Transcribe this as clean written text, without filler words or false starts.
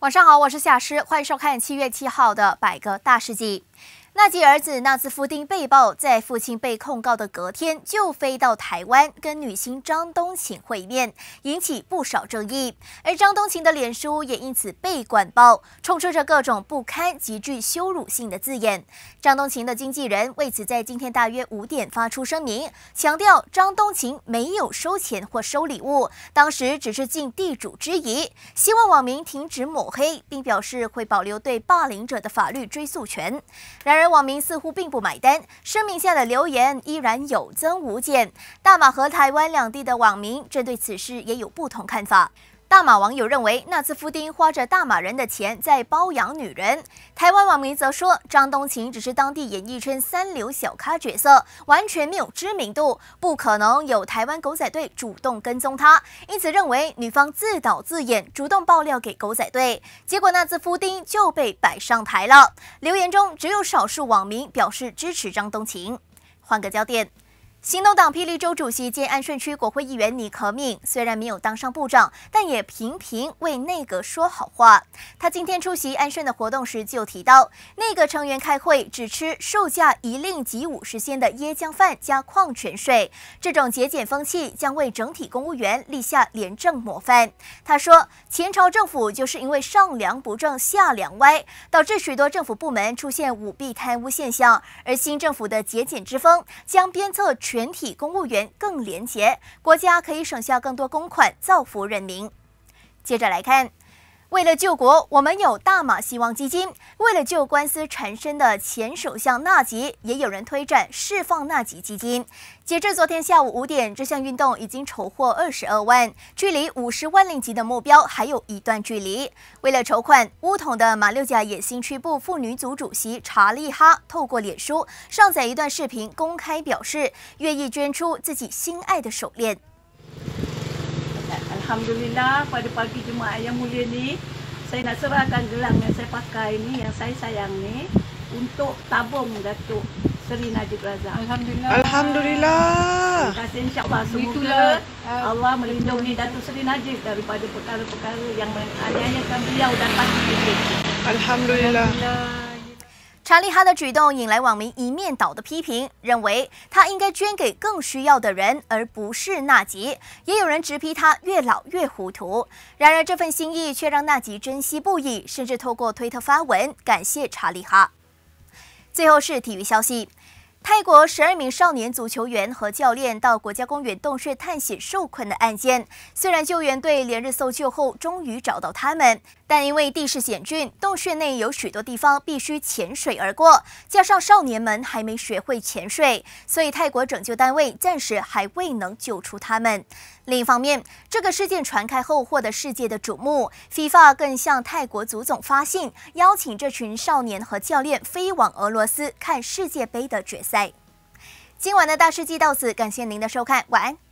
晚上好，我是夏诗，欢迎收看7月7号的百个大事记。纳吉儿子纳兹夫丁被曝在父亲被控告的隔天就飞到台湾跟女星张东晴会面，引起不少争议。而张东晴的脸书也因此被灌爆，充斥着各种不堪、极具羞辱性的字眼。张东晴的经纪人为此在今天大约5点发出声明，强调张东晴没有收钱或收礼物，当时只是尽地主之谊，希望网民停止抹黑，并表示会保留对霸凌者的法律追诉权。然而，网民似乎并不买单，声明下的留言依然有增无减。大马和台湾两地的网民针对此事也有不同看法。大马网友认为纳兹夫丁花着大马人的钱在包养女人，台湾网民则说张东晴只是当地演艺圈三流小咖角色，完全没有知名度，不可能有台湾狗仔队主动跟踪他，因此认为女方自导自演，主动爆料给狗仔队，结果纳兹夫丁就被摆上台了。留言中只有少数网民表示支持张东晴。换个焦点。行动党霹雳州主席兼安顺区国会议员尼可敏虽然没有当上部长，但也频频为内阁说好话。他今天出席安顺的活动时就提到，内阁成员开会只吃售价1令及50仙的椰浆饭加矿泉水，这种节俭风气将为整体公务员立下廉政模范。他说，前朝政府就是因为上梁不正下梁歪，导致许多政府部门出现舞弊贪污现象，而新政府的节俭之风将鞭策全体公务员更廉洁，国家可以省下更多公款，造福人民。接着来看，为了救国，我们有大马希望基金；为了救官司缠身的前首相纳吉，也有人推展释放纳吉基金。截至昨天下午5点，这项运动已经筹获22万，距离50万令吉的目标还有一段距离。为了筹款，乌统的马六甲野新区部妇女组主席查利哈透过脸书上载一段视频，公开表示愿意捐出自己心爱的手链。 Alhamdulillah pada pagi Jumaat yang mulia ni, saya nak serahkan gelang yang saya pakai ni, yang saya sayang ni, untuk tabung Datuk Seri Najib Razak. Alhamdulillah. Terima kasih, insyaAllah semoga Allah melindungi Datuk Seri Najib daripada perkara-perkara yang menganiayakan beliau dan parti beliau. Alhamdulillah. 查利哈的举动引来网民一面倒的批评，认为他应该捐给更需要的人，而不是纳吉。也有人直批他越老越糊涂。然而，这份心意却让纳吉珍惜不已，甚至透过推特发文感谢查利哈。最后是体育消息。泰国12名少年足球员和教练到国家公园洞穴探险受困的案件，虽然救援队连日搜救后终于找到他们，但因为地势险峻，洞穴内有许多地方必须潜水而过，加上少年们还没学会潜水，所以泰国拯救单位暂时还未能救出他们。另一方面，这个事件传开后获得世界的瞩目 ，FIFA 更向泰国足总发信，邀请这群少年和教练飞往俄罗斯看世界杯的决赛。今晚的大事记到此，感谢您的收看，晚安。